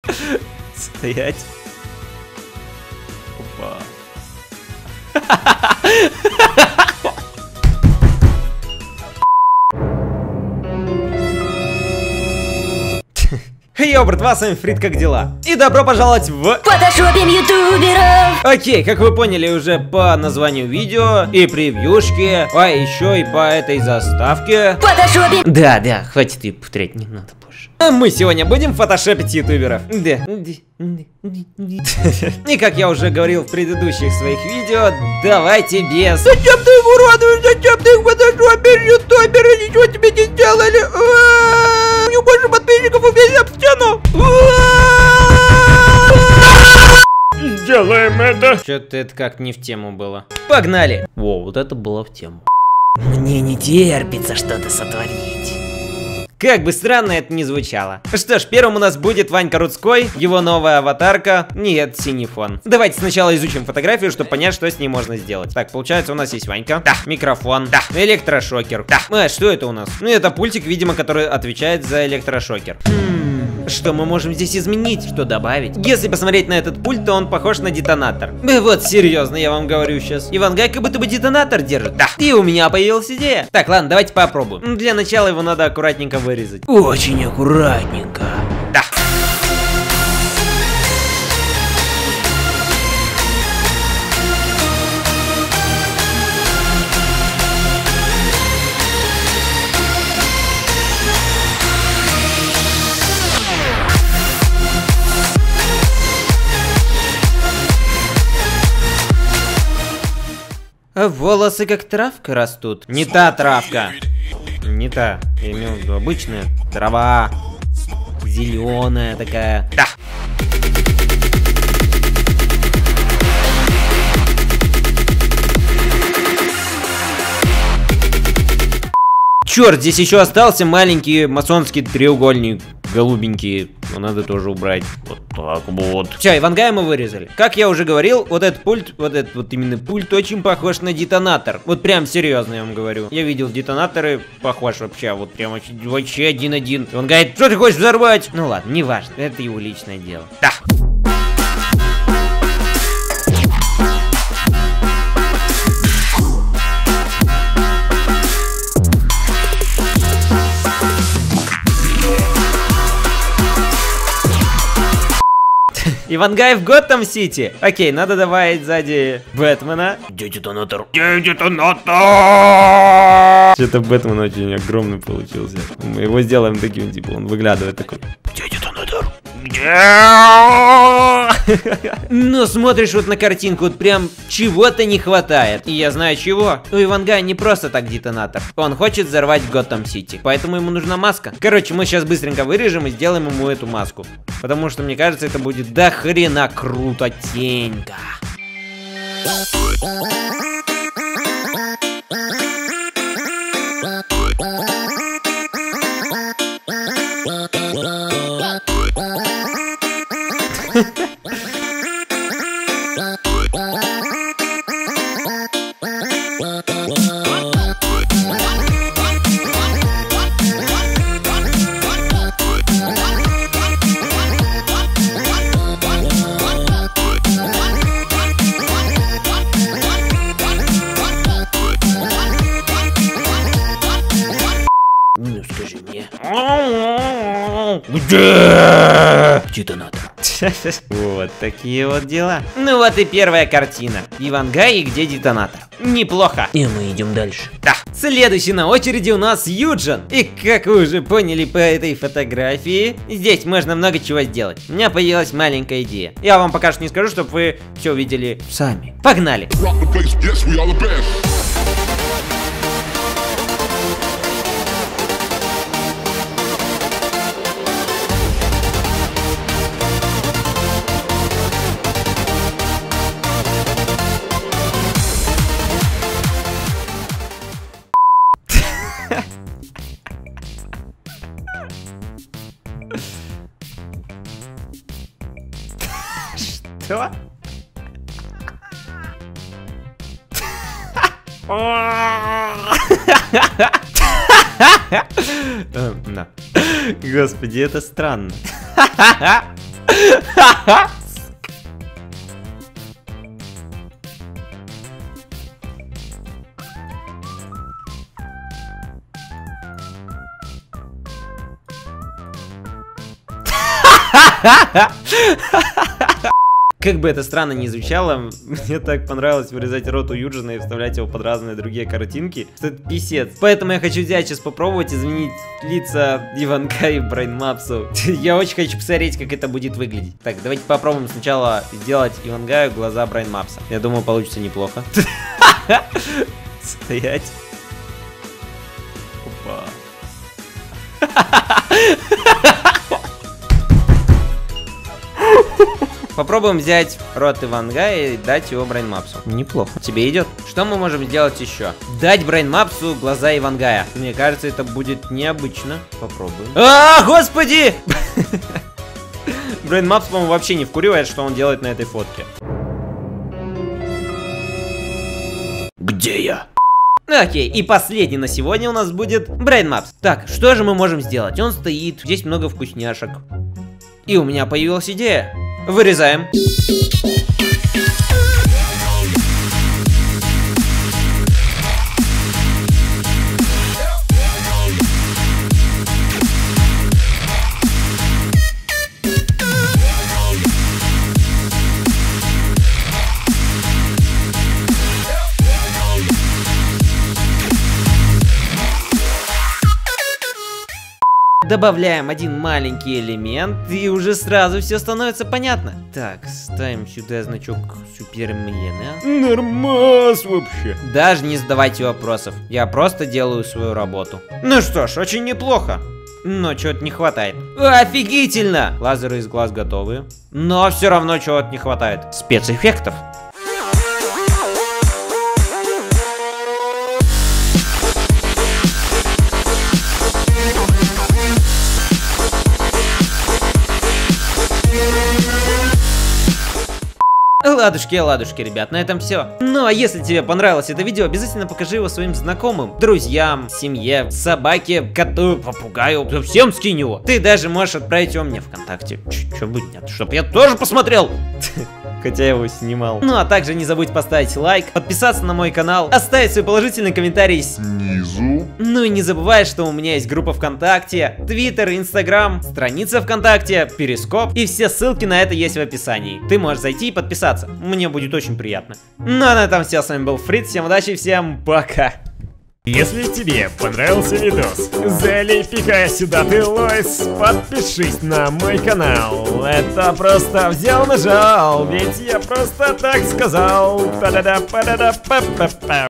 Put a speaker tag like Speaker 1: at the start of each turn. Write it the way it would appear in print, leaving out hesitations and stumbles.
Speaker 1: Стоять. Опа. Йоу, братва, с вами Фрид, как дела? И добро пожаловать в
Speaker 2: фотошопим ютуберов!
Speaker 1: Окей, как вы поняли уже по названию видео и превьюшке, а еще и по этой заставке.
Speaker 2: Фотошопим!
Speaker 1: Да, хватит ее повторять, не надо больше. Мы сегодня будем фотошопить ютуберов. Да. И как я уже говорил в предыдущих своих видео, давайте без... Зачем ты их уродуешь? Зачем ты их фотошопишь, ютуберы? Ничего тебе не сделали? У них больше подписчиков, убей об стену! Сделаем это! Что-то это как не в тему было. Погнали! Во, вот это было в тему.
Speaker 2: Мне не терпится что-то сотворить.
Speaker 1: Как бы странно это ни звучало. Что ж, первым у нас будет Ванька Рудской, его новая аватарка. Нет, синий фон. Давайте сначала изучим фотографию, чтобы понять, что с ней можно сделать. Так, получается, у нас есть Ванька. Да. Микрофон. Да. Электрошокер. Да. Что это у нас? Ну, это пультик, видимо, который отвечает за электрошокер. Что мы можем здесь изменить? Что добавить? Если посмотреть на этот пульт, то он похож на детонатор. Вот, серьезно, я вам говорю сейчас. Ивангай как будто бы детонатор держит. Да. И у меня появилась идея. Так, ладно, давайте попробуем. Для начала его надо аккуратненько вырезать.
Speaker 2: Очень аккуратненько.
Speaker 1: Да. Волосы как травка растут. Не та травка. Не та. Я имел в виду обычная трава. Зеленая такая. Да. Черт, здесь еще остался маленький масонский треугольник. Голубенький. Но надо тоже убрать. Вот так вот. Все, Ивангая мы вырезали. Как я уже говорил, вот этот пульт, вот этот вот именно пульт очень похож на детонатор. Вот прям серьезно я вам говорю. Я видел детонаторы, похож вообще, вот прям вообще один-один. Он говорит, что ты хочешь взорвать? Ну ладно, не важно, это его личное дело. Да. Ивангай в Готэм Сити. Окей, надо добавить сзади Бэтмена.
Speaker 2: Где детонатор?
Speaker 1: Где детонатор? Что-то Бэтмен очень огромный получился. Мы его сделаем таким, типа, он выглядывает такой.
Speaker 2: Где детонатор?
Speaker 1: Где? Ну, смотришь вот на картинку, вот прям чего-то не хватает. И я знаю чего. У Ивангая не просто так детонатор. Он хочет взорвать Готэм Сити. Поэтому ему нужна маска. Короче, мы сейчас быстренько вырежем и сделаем ему эту маску. Потому что, мне кажется, это будет до хрена крутотенько.
Speaker 2: Ну скажи мне.
Speaker 1: Где?
Speaker 2: Детонатор.
Speaker 1: Вот такие вот дела. Ну вот и первая картина. Ивангай и где детонатор. Неплохо.
Speaker 2: И мы идем дальше.
Speaker 1: Да. Следующий на очереди у нас Юджин. И как вы уже поняли по этой фотографии, здесь можно много чего сделать. У меня появилась маленькая идея. Я вам пока что не скажу, чтобы вы все увидели сами. Погнали. Что? Да. Господи, это странно. Как бы это странно ни звучало, мне так понравилось вырезать рот у Юджина и вставлять его под разные другие картинки, что это писец. Поэтому я хочу взять сейчас попробовать изменить лица Иванга и Брайнмапсу. Я очень хочу посмотреть, как это будет выглядеть. Так, давайте попробуем сначала сделать Ивангаю глаза Брайнмапса. Я думаю, получится неплохо. Стоять. Опа. Попробуем взять рот Иванга и дать его Брайнмапсу. Неплохо. Тебе идет? Что мы можем сделать еще? Дать Брайнмапсу глаза Ивангая. Мне кажется, это будет необычно. Попробуем. А, господи! Брайнмапс, по-моему, вообще не вкуривает, что он делает на этой фотке. Где я? Окей, и последний на сегодня у нас будет Брайнмапс. Так, что же мы можем сделать? Он стоит, здесь много вкусняшек. И у меня появилась идея. Вырезаем. Добавляем один маленький элемент, и уже сразу все становится понятно. Так, ставим сюда значок Супермена. Нормас вообще. Даже не задавайте вопросов, я просто делаю свою работу. Ну что ж, очень неплохо. Но чего-то не хватает. Офигительно! Лазеры из глаз готовы. Но все равно чего-то не хватает. Спецэффектов. Ладушки, ребят, на этом все. Ну а если тебе понравилось это видео, обязательно покажи его своим знакомым, друзьям, семье, собаке, коту, попугаю, всем скинь его. Ты даже можешь отправить его мне ВКонтакте. Чё бы нет, чтоб я тоже посмотрел. Хотя я его снимал. Ну а также не забудь поставить лайк, подписаться на мой канал, оставить свой положительный комментарий снизу. Ну и не забывай, что у меня есть группа ВКонтакте, Твиттер, Инстаграм, страница ВКонтакте, Перископ, и все ссылки на это есть в описании. Ты можешь зайти и подписаться, мне будет очень приятно. Ну а на этом все, с вами был Фрид, всем удачи, всем пока.
Speaker 3: Если тебе понравился видос, залепи-ка сюда ты, Лойс, подпишись на мой канал. Это просто взял, нажал, ведь я просто так сказал. Па-да-да, па-да-да, па-па-па.